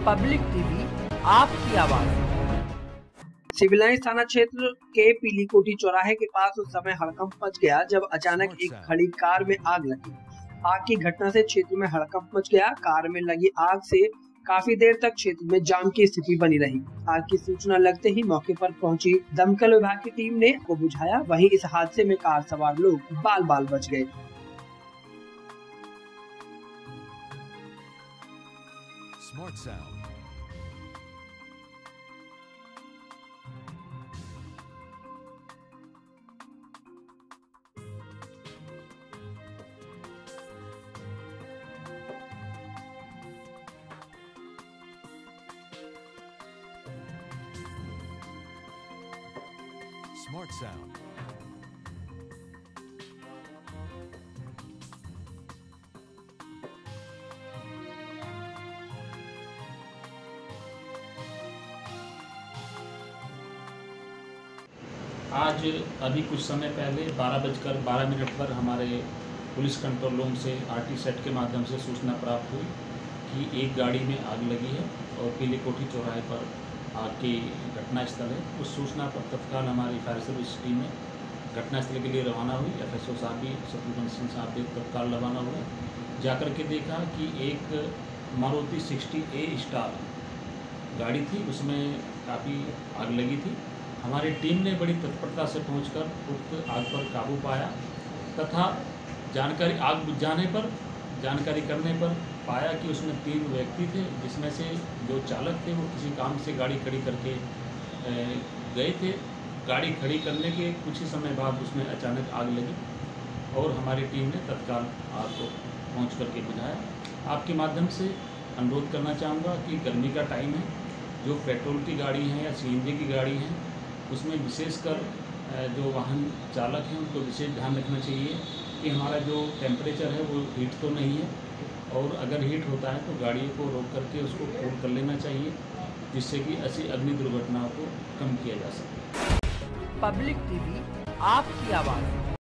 Public TV, आपकी आवाज। Civil lines थाना क्षेत्र के पीलीकोठी चौराहे के पास उस समय हड़कंप मच गया जब अचानक एक खड़ी कार में आग लगी। आग की घटना से क्षेत्र में हड़कंप मच गया। कार में लगी आग से काफी देर तक क्षेत्र में जाम की स्थिति बनी रही। आग की सूचना लगते ही मौके पर पहुंची दमकल विभाग की टीम ने को बुझाया। वहीं इस हादसे में कार सवार लोग बाल बाल बच गए। Smart Sound. Smart Sound. आज अभी कुछ समय पहले 12:12 पर हमारे पुलिस कंट्रोल रूम से आरटी सेट के माध्यम से सूचना प्राप्त हुई कि एक गाड़ी में आग लगी है और पीलीकोठी चौराहे पर आग की घटनास्थल है। उस सूचना पर तत्काल हमारी फायर सर्विस टीम घटनास्थल के लिए रवाना हुई। एफएसओ साहब भी, शत्रुघ्न सिंह साहब भी तत्काल रवाना हुए। जाकर के देखा कि एक मारुति 60A स्टार गाड़ी थी, उसमें काफ़ी आग लगी थी। हमारी टीम ने बड़ी तत्परता से पहुंचकर उक्त आग पर काबू पाया तथा आग बुझ जाने पर जानकारी करने पर पाया कि उसमें 3 व्यक्ति थे, जिसमें से जो चालक थे वो किसी काम से गाड़ी खड़ी करके गए थे। गाड़ी खड़ी करने के कुछ ही समय बाद उसमें अचानक आग लगी और हमारी टीम ने तत्काल आग को पहुँच करके बुझाया। आपके माध्यम से अनुरोध करना चाहूँगा कि गर्मी का टाइम है, जो पेट्रोल की गाड़ी हैं या सीएनजी की गाड़ी हैं उसमें विशेषकर जो वाहन चालक हैं उनको विशेष ध्यान रखना चाहिए कि हमारा जो टेम्परेचर है वो हीट तो नहीं है, और अगर हीट होता है तो गाड़ी को रोक करके उसको कूल कर लेना चाहिए, जिससे कि ऐसी अग्नि दुर्घटनाओं को कम किया जा सके। पब्लिक टीवी, आपकी आवाज़।